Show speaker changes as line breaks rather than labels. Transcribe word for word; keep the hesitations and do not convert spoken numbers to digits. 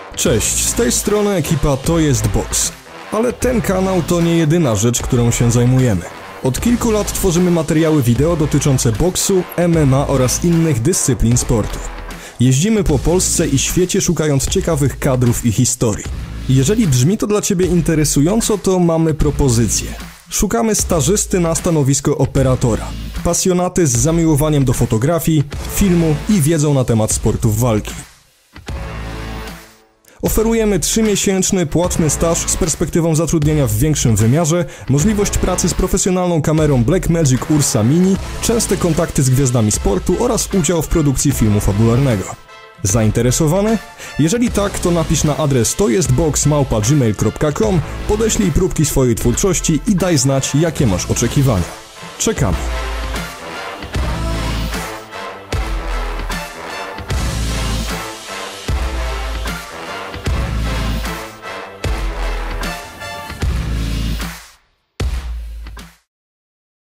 Cześć, z tej strony ekipa To Jest Boks. Ale ten kanał to nie jedyna rzecz, którą się zajmujemy. Od kilku lat tworzymy materiały wideo dotyczące boksu, M M A oraz innych dyscyplin sportu. Jeździmy po Polsce i świecie szukając ciekawych kadrów i historii. Jeżeli brzmi to dla Ciebie interesująco, to mamy propozycję. Szukamy stażysty na stanowisko operatora. Pasjonaty z zamiłowaniem do fotografii, filmu i wiedzą na temat sportów walki. Oferujemy trzymiesięczny płatny staż z perspektywą zatrudnienia w większym wymiarze, możliwość pracy z profesjonalną kamerą Blackmagic Ursa Mini, częste kontakty z gwiazdami sportu oraz udział w produkcji filmu fabularnego. Zainteresowany? Jeżeli tak, to napisz na adres tojestbox małpa gmail kropka com, podeślij próbki swojej twórczości i daj znać, jakie masz oczekiwania. Czekamy.